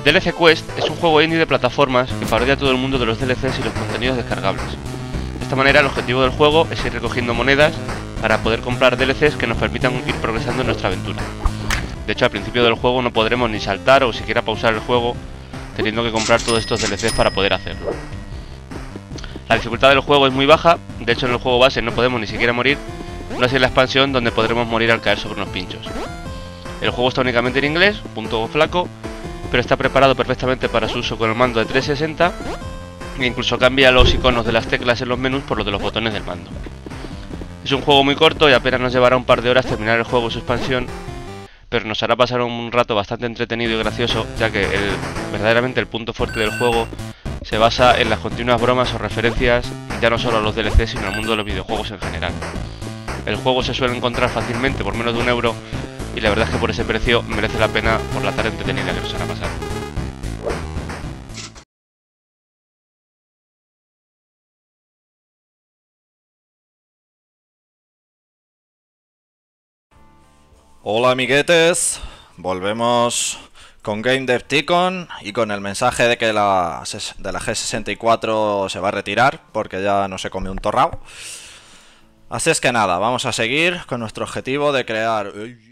DLC Quest es un juego indie de plataformas que parodia a todo el mundo de los DLCs y los contenidos descargables. De esta manera el objetivo del juego es ir recogiendo monedas para poder comprar DLCs que nos permitan ir progresando en nuestra aventura. De hecho, al principio del juego no podremos ni saltar o siquiera pausar el juego, teniendo que comprar todos estos DLCs para poder hacerlo. La dificultad del juego es muy baja, de hecho en el juego base no podemos ni siquiera morir, no así en la expansión donde podremos morir al caer sobre unos pinchos. El juego está únicamente en inglés, punto flaco, pero está preparado perfectamente para su uso con el mando de 360 e incluso cambia los iconos de las teclas en los menús por los de los botones del mando. Es un juego muy corto y apenas nos llevará un par de horas terminar el juego y su expansión, pero nos hará pasar un rato bastante entretenido y gracioso, ya que verdaderamente el punto fuerte del juego se basa en las continuas bromas o referencias ya no solo a los DLC sino al mundo de los videojuegos en general. El juego se suele encontrar fácilmente por menos de €1 y la verdad es que por ese precio merece la pena por la tarde entretenida que nos hará pasar. Hola amiguetes, volvemos con Game Dev Ticon y con el mensaje de que de la G64 se va a retirar porque ya no se come un torrao. Así es que nada, vamos a seguir con nuestro objetivo de crear...